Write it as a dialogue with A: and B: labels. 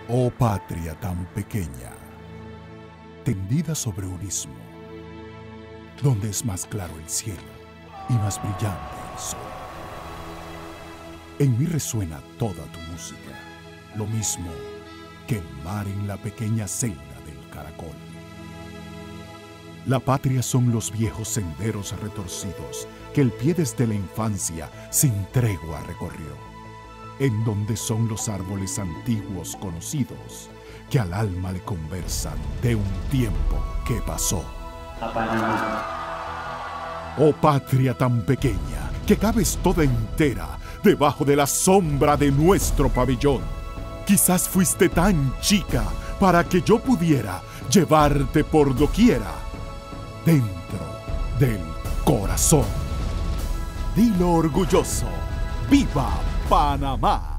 A: Oh patria tan pequeña, tendida sobre un istmo, donde es más claro el cielo y más brillante el sol. En mí resuena toda tu música, lo mismo que el mar en la pequeña celda del caracol. La patria son los viejos senderos retorcidos que el pie desde la infancia sin tregua recorrió, en donde son los árboles antiguos conocidos que al alma le conversan de un tiempo que pasó.
B: A Panamá.
A: Oh patria tan pequeña, que cabes toda entera debajo de la sombra de nuestro pabellón. Quizás fuiste tan chica para que yo pudiera llevarte por doquiera, dentro del corazón. Dilo orgulloso, ¡viva Panamá!